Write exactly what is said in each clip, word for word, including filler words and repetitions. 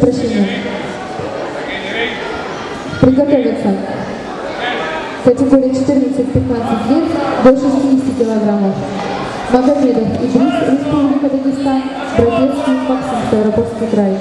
Прощение. Приготовиться. Категория четырнадцать-пятнадцать лет до шестидесяти килограммов. Магомедов Идрис, Республика Дагестан, Братецкий, Максим, Ставропольский край.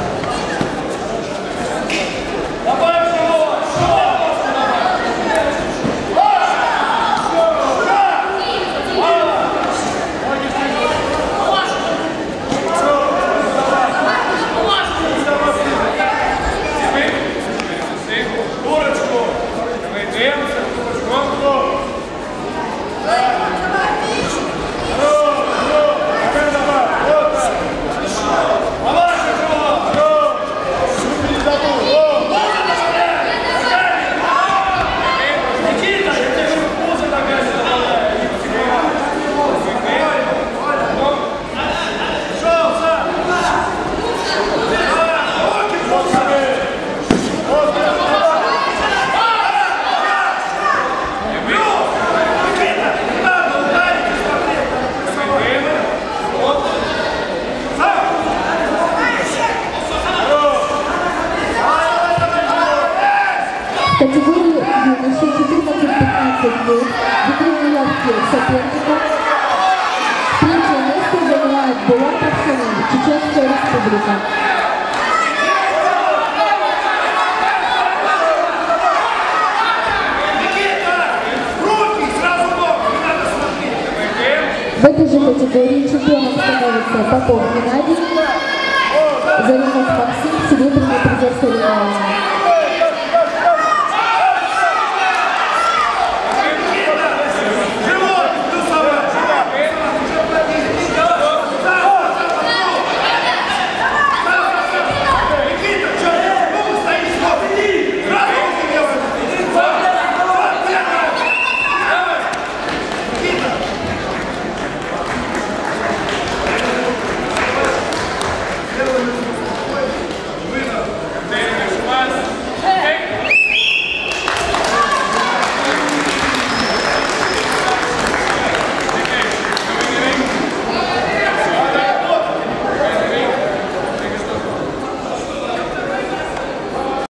Категории юноши четырнадцать-пятнадцать лет, витринные явки соперника. Третье место занимает Булат Аксенов, Чеченская Республика. В этой же категории чемпионом становится Попов Геннадий, Заремов Максим, Серебряный.